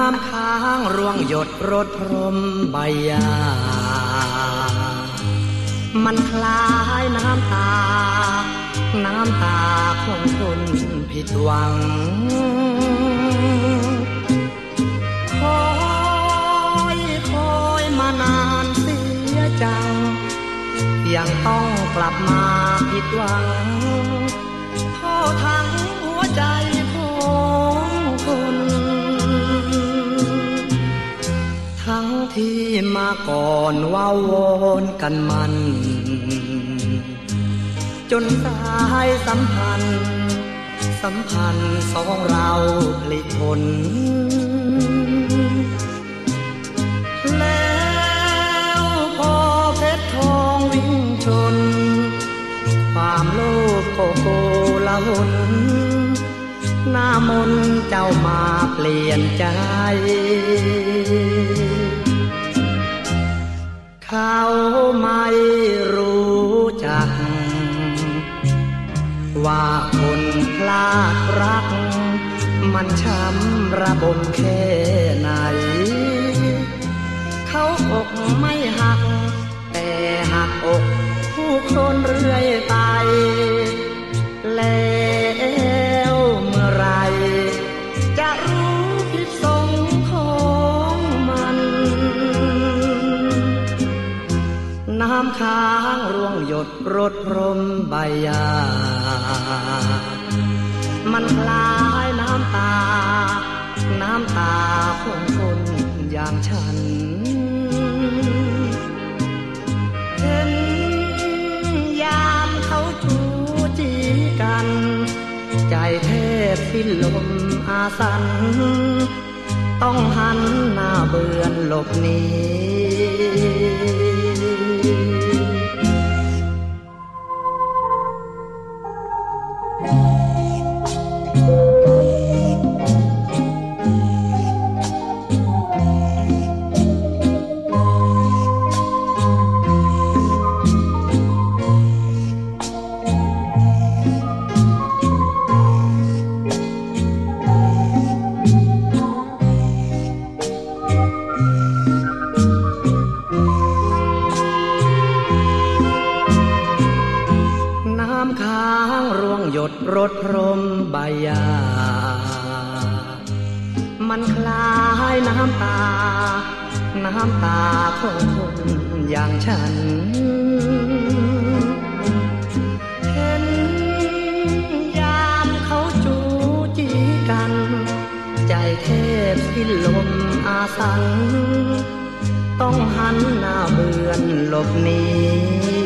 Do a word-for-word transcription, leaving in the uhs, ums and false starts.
ำค้างร่วงหยดรดพรมใบหญ้ามันคล้ายน้ำตาน้ำตาของคนผิดหวังคอยคอยมานานเสียจังยังต้องกลับมาผิดหวังท้อทั้งหัวใจของคนทั้งที่มาก่อนว่าวอนกันมันจนสายสัมพันธ์สัมพันธ์สองเราพลิกผลแล้วพอเพชรทองวิ่งชนความโลภโกโกละหนหน้ามนเจ้ามาเปลี่ยนใจเขาไม่รู้จักว่าคนพลาดรักมันช้ำระบมแค่ไหนเขาอกไม่หักแต่หักอกผู้คนเรื่อยไปแล้วเมื่อไรจะรู้พิษสงของมันน้ำค้างร่วงหยดรดพรมใบหญ้ามันคล้ายน้ำตาน้ำตาของคนอย่างฉันเห็นยามเขาจูจีกันใจแทบสิ้นลมอาสันต้องหันหน้าเบือนหลบหนีรดพรมใบหญ้ามันคล้ายน้ำตาน้ำตาของคนอย่างฉันเห็นยามเขาจูจีกันใจแทบสิ้นลมอาสันต้องหันหน้าเบือนหลบหนี